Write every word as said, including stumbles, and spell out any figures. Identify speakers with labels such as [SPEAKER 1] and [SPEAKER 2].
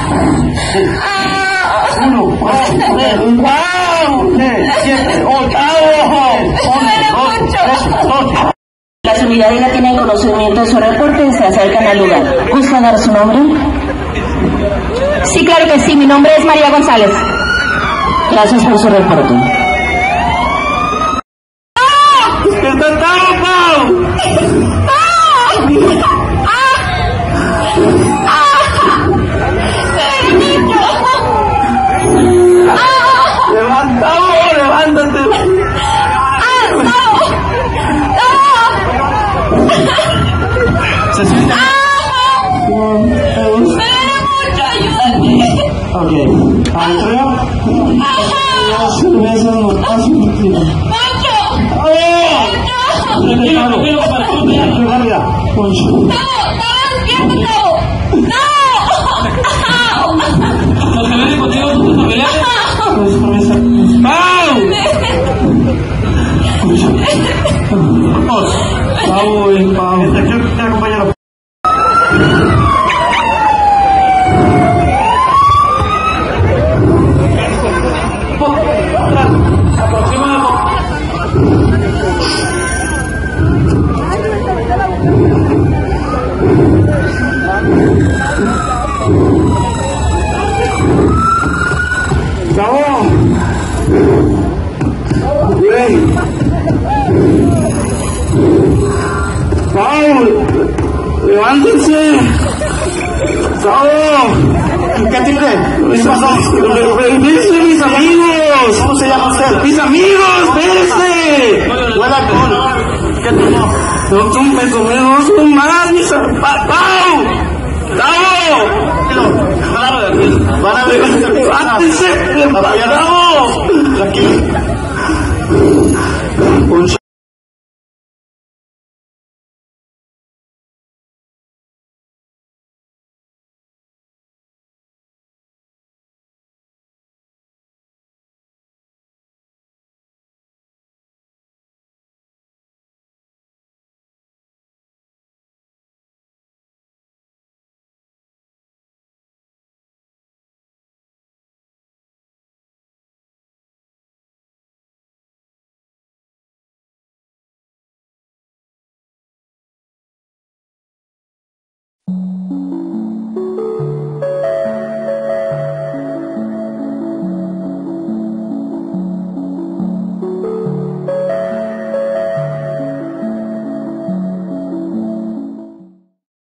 [SPEAKER 1] Uno, dos, tres, cuatro, siete, ocho, once, doce.
[SPEAKER 2] Las unidades ya tienen conocimiento de su reporte y se acercan al lugar. ¿Gusta dar su nombre?
[SPEAKER 3] Sí, claro que sí. Mi nombre es María González.
[SPEAKER 2] Gracias por su reporte.
[SPEAKER 1] ¡Despierta, Pau! ¡Levanta, levántate! ¿Se siente? Ok, ¿adentro? Las cervezas no pasan por ti. ¡Poncho! ¡Tranquilo, tranquilo! ¡Rápida! ¡Poncho!
[SPEAKER 3] ¡No! ¡No! ¡Despierta! ¡No!
[SPEAKER 1] ¿Los que vienen contigo son tus familiares? Pues con esa... ¡Pau! Vamos. Pau, Pau. Te acompañaron. Pau, levántense. Pau, ¿qué tiene? ¿Qué pasó? Espérense, mis amigos. ¿Cómo se llama usted? Mis amigos, espérense. Huele alcohol. ¿Qué tomó? No tomen conmigo, no más, mis amigos. Pau, Pau. Claro, de aquí. Van a levántense. Vamos. Tranquilo. Poncho.